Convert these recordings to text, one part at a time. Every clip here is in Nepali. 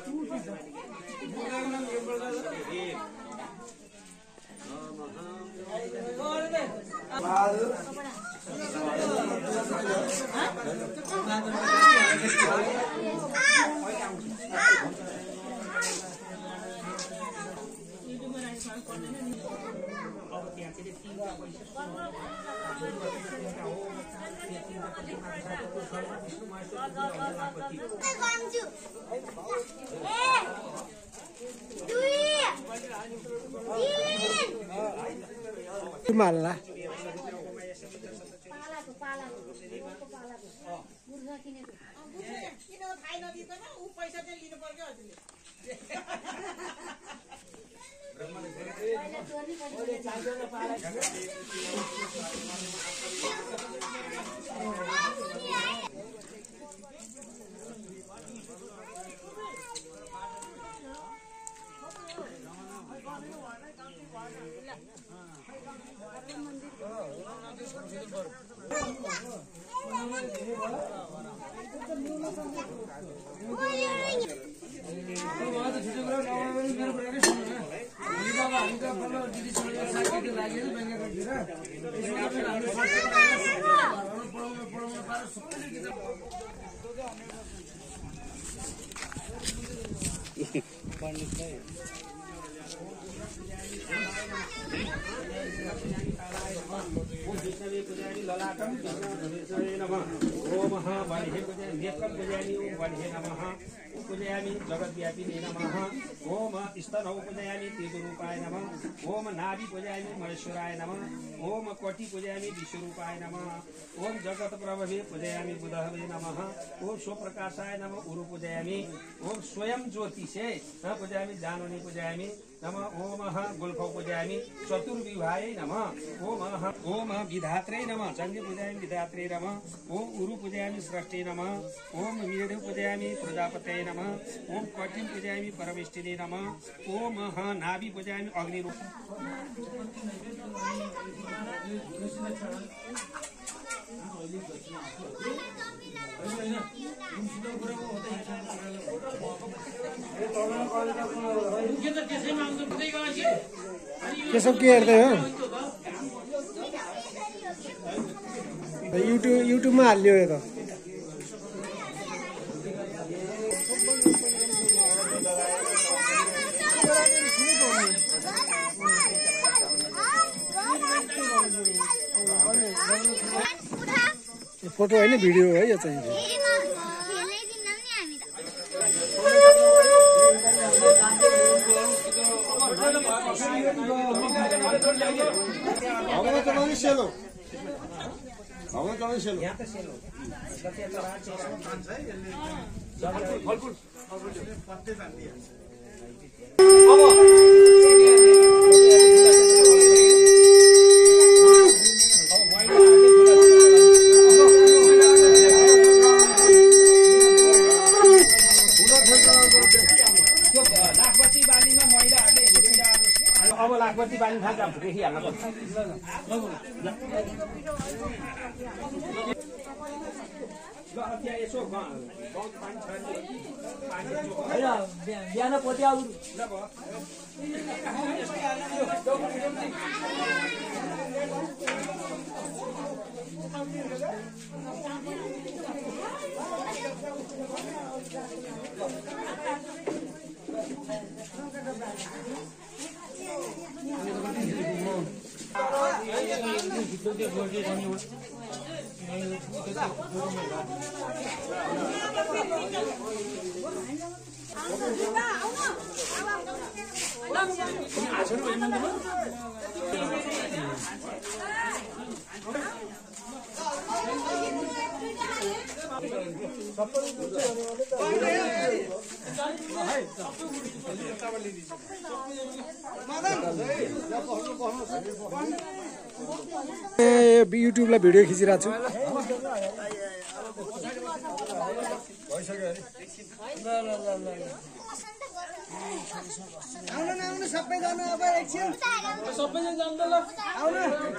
माल्ला जगद्व्यापिने नमः ओम स्तनौ पूजयामि तेजरूपाय नमः ओम नाभि पूजयामि महेश्वराय नमः ओम कोटि पूजयामि विश्वरूपाय नमः ओम जगत प्रभवे पूजयामि बुधवे नमः ओम स्वप्रकाशाय नमः उरु पूजयामि ओम स्वयं ज्योतिषे पूजयामि जानोनि पूजयामि नमः ओम गुल्फौ पूजयामि चतुर्विवाहाय नमः ओम विधात्रे नमः चण्डी पूजयामि विधात्रे नमः ओम उरु पूजयामि स्रष्टे नमः ओम मीडु पूजयामि प्रजापतये नमः ओम कटिं पूजयामि परमेष्टिने नमः ओम नाभि पूजयामि अग्निरूप के सब के हेर्दै हो युट्युबमा हाल्यो यो त फोटो हैन भिडियो है यो चाहिँ लाखपति बानी थाहा देखिहाल्न पर्छ ल त्यहाँ यसो बहुत पानी छ हैन बिहान पोत्याउ ल युट्युबलाई भिडियो खिचिरहेको छु आउनु सबैजना अब एकछिन सबैजना जान्छ ल आउनु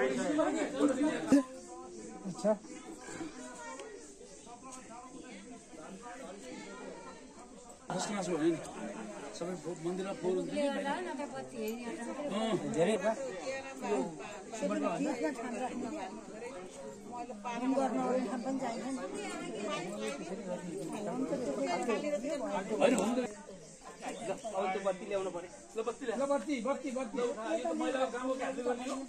अच्छा सबै मन्दिरमा फोहोर हुन्छ कि धेरै बा अब त्यो बत्ती ल्याउनु पर्यो ल बत्ती ल्या। ल बत्ती बत्ती बत्ती यो त मैला गाउँको घाटले गर्ने हो।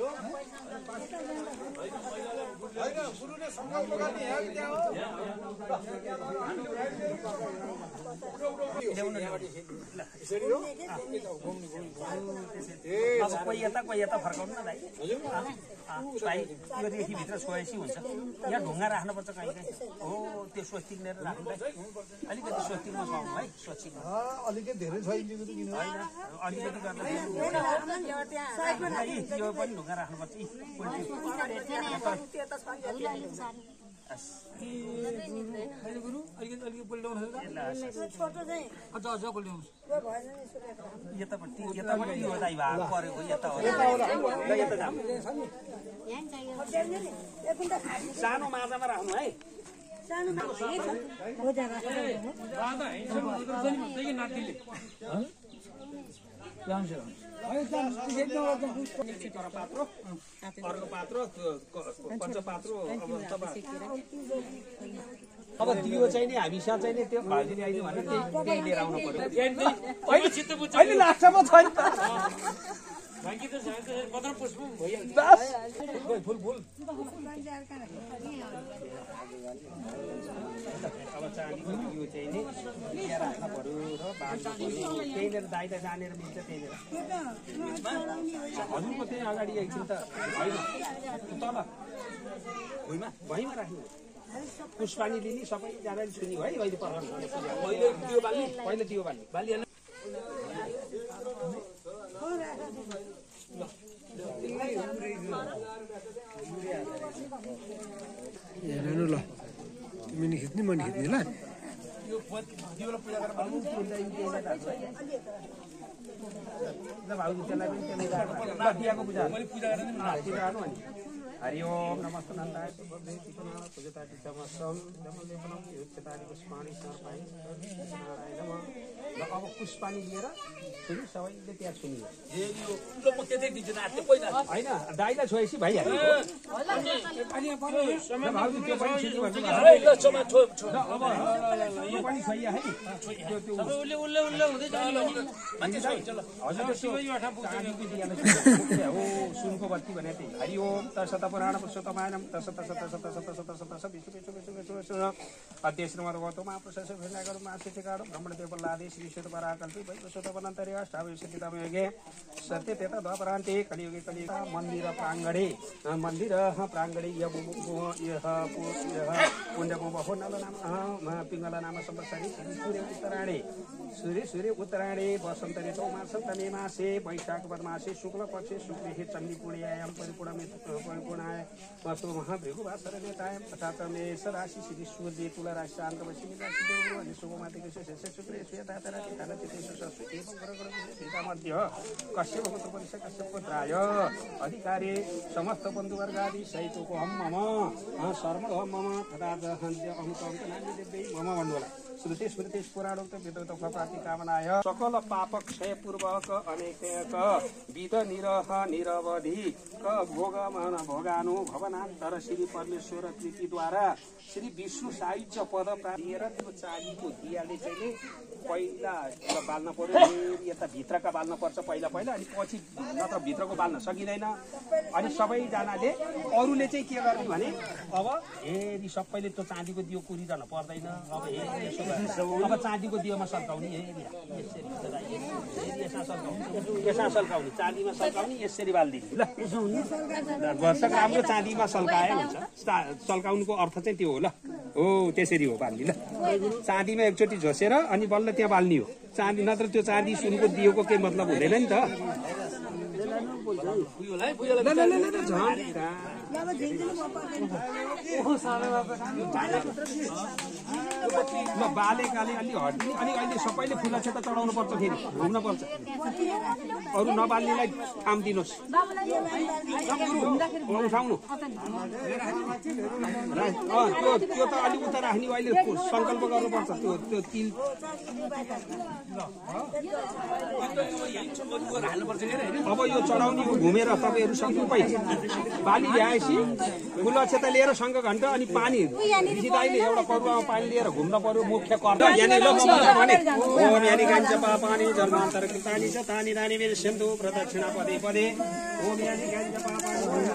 अब कोही यता फर्काउनु न दाइ भाइ यो देखि भित्र सोएसी हुन्छ यहाँ ढुङ्गा राख्नुपर्छ कहीँ कहीँ हो त्यो स्वस्तिक लिएर राख्नु अलिकति स्वस्तिकमा सुहाउनु है स्वस्तिक अलिकति धेरै छ इन्चीको त किन अलिकति गर्दा यो पनि ढुङ्गा राख्नुपर्छ अलिकति पल्ट्याउनु यतापट्टि हो दाइ भए परेको यता हो यता जाऊ सानो माजामा राख्नु है अर्को पात्रो पञ्चपात्रो अब दियो चाहिँ नि हामीसँग चाहिँ नि त्यो भाइले आइदियो भने त्यही लिएर आउनु पर्यो अहिले लास्टमा छ नि फुल फुल अब चाँदीको दियो चाहिँ नि लिएर राख्नु पर्यो र बाँड्नु पर्यो त्यही लिएर दाइता जानेर मिल्छ त्यही लिएर हजुरको त्यही अगाडि एकछिन त होइन तल भुइँमा राख्नु पुष्पानी लिने सबैजनाले छुनी है अहिले पहिलो दियो बाल्ने हेर्नु ल तिमी नि खिच्ने म नि खिच्ने ल भाउजू त्यसलाई पनि दियाको पूजा गर्नु अनि हरि ओम नमस्ते नन्दाय पूजताति चमसम जमलेपनम युच्यतानि पुष्पाणि सर्पाणि नारायण नमः ल अब पुष्पानी लिएर सुनि सबैले त्यहाँ सुनियो होइन दाइलाई छोएपछि भइहाल्यो भाउजू त्यो पनि सुनि भन्नु यो पनि छोइया है हो सुनको बत्ती भने त्यही हरि ओम तसत पुराण पुरुषोत्तमायनम तस तस तस तस तस तस तस विष्णु विष्णु विष्णु विष्णु विष्णु अध्यश्रमद गौतम महापुरुष भेलागरु मासिकाडु ब्रह्मण देवलादि श्री विश्व पराकल्पि वैश्वतपनन्तरि अष्टाविंशतितमे सत्य तेत द्वापरान्ते कलियुगे कलियुग मन्दिर प्राङ्गणे यह पुण्यको बहु नल नाम पिङ्गल नाम संवत्सरी सूर्य उत्तरायणे वसन्त ऋतौ मासन्तमे मासे वैशाख वदमासे शुक्ल पक्षे शुक्ले चण्डी पुण्यायां परिपूर्णाय मस्तो महाभृगुवासर नेतायां तथा मेष राशि श्री सूर्य तुला राशि शान्तवशी राशि देव अनि शुभमाति शेष शुक्रे श्वेतातराति कालचितेषु सस्व एवं ग्रहगण मध्य कश्यप पुत्र परिष कश्यप पुत्राय अधिकारी समस्त बन्धुवर्गादि सहितको हम मम शर्म हम मम तथा हन्त्य अमुकंकनानि देवै मम भन्नुहोला श्रुति स्मृति पुराणोक्त विद्वत प्राप्ति कामनाय सकल पाप क्षय पूर्वक अनेक विध निरह निरवधि क भोग मन भोगानु भवनान्तर श्री परमेश्वर कृतिद्वारा श्री विष्णु सायुज्य पद प्राप्तिएर त्यो चाँदीको दियाले चाहिँ पहिला बाल्न पर्यो यता भित्रका बाल्न पर्छ पहिला अनि पछि नत्र भित्रको बाल्न सकिँदैन अनि सबैजनाले अरूले चाहिँ के गर्ने भने अब हेरी सबैले त्यो चाँदीको दियो कुरिरहन पर्दैन अब हेरी अब चाँदीको दियोमा सल्काउने यसमा सल्काउने चाँदीमा सल्काउने यसरी बालिदिने ल वर्षक राम्रो चाँदीमा सल्काए हुन्छ सल्काउनुको अर्थ चाहिँ त्यो हो ल हो त्यसरी हो बाल्ने ल चाँदीमा एकचोटि झोसेर अनि बल्ल त्यहाँ बाल्ने हो चाँदी नत्र त्यो चाँदी सुनको दियोको केही मतलब हुँदैन नि त ल बालेकाले अलि हड्डी अनि अहिले सबैले फुलाक्षेत्र चढाउनु पर्छ फेरि घुम्न पर्छ अरू नबाल्नेलाई काम दिनुहोस् उठाउनु त्यो त अलि उता राख्ने अहिले सङ्कल्प गर्नुपर्छ त्यो तिल अब यो चढाउने घुमेर तपाईँहरू सक्नु पै बाली ल्याएपछि फुलाक्षेत्र लिएर शङ्ख घण्ट अनि पानी ऋषिदाईले एउटा करुवामा पानी लिएर घुम्न पर्यो मुख्य कर्ता यहाँनिर भने ओम यानी गान्छ पापानी जन्मान्तर कृतानि च तानि नानि विष्यन्तु प्रदक्षिणा पदे पदे ओम यानी गान्छ पापानी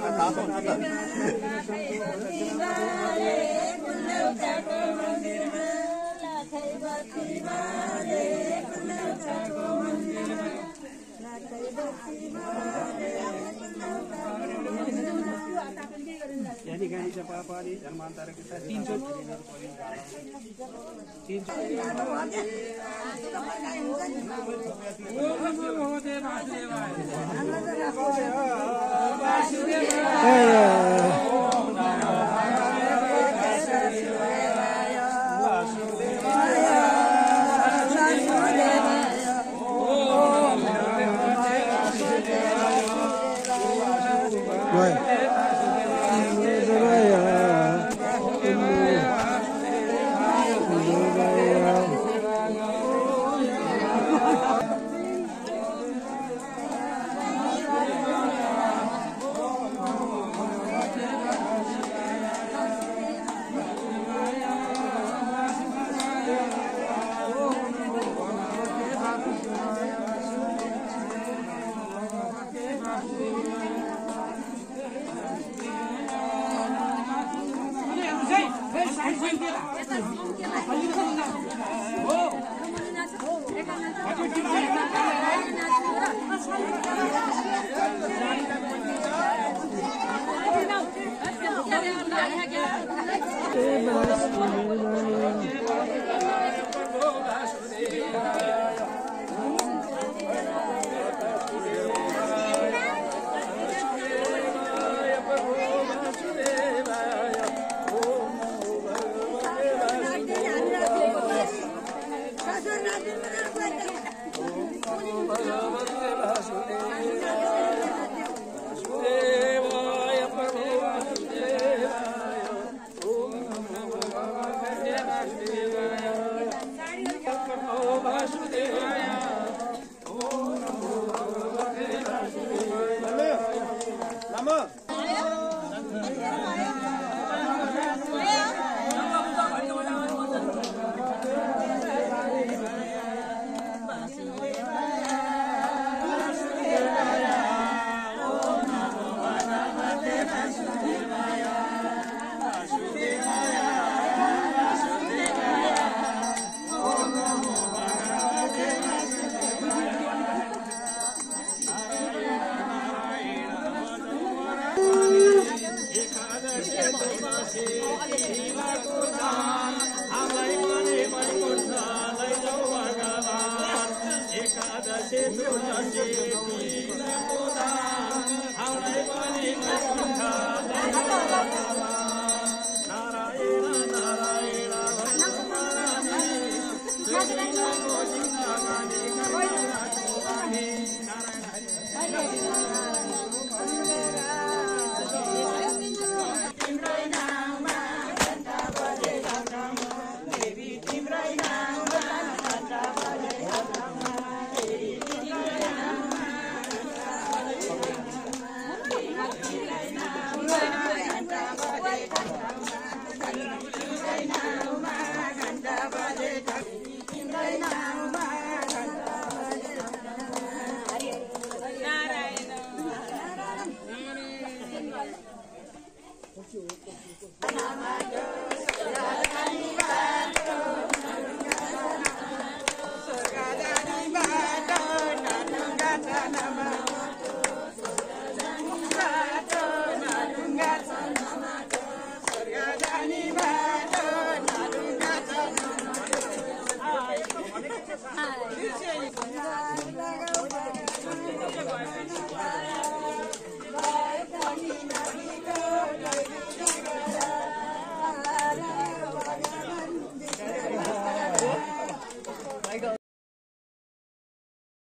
यानी गान्छ पापानी जन्मान्तर कृता 300 Hãy subscribe cho kênh Ghiền Mì Gõ để không bỏ lỡ